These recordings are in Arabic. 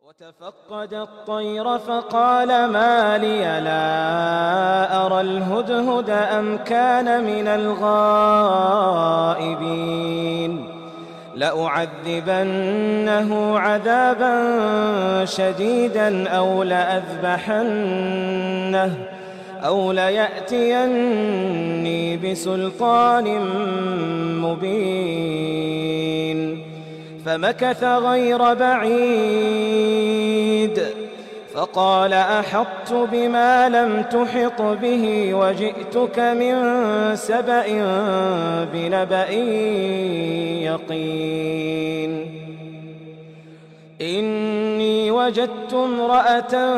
وتفقد الطير فقال ما لي لا أرى الهدهد أم كان من الغائبين لأعذبنه عذابا شديدا أو ليأتيني بسلطان مبين فمكث غير بعيد فقال أحطت بما لم تحط به وجئتك من سبأ بنبأ يقين إني وجدت امرأة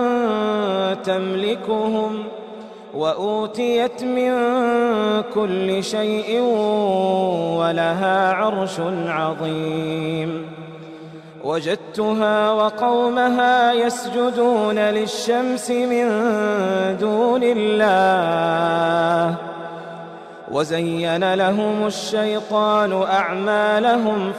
تملكهم وأوتيت من كل شيء ولها عرش عظيم وجدتها وقومها يسجدون للشمس من دون الله وزين لهم الشيطان أعمالهم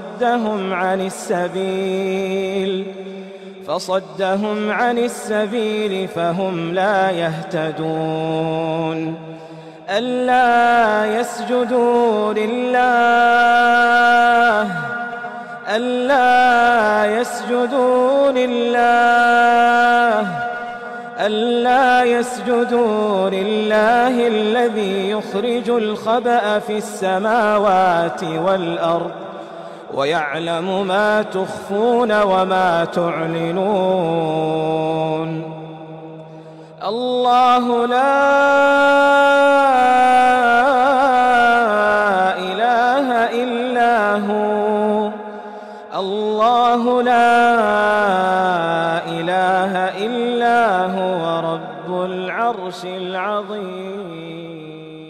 فصدهم عن السبيل فهم لا يهتدون ألا يسجدوا لله الذي يخرج الخبأ في السماوات والأرض ويعلم ما تخفون وما تعلنون الله لا إله إلا هو رب العرش العظيم.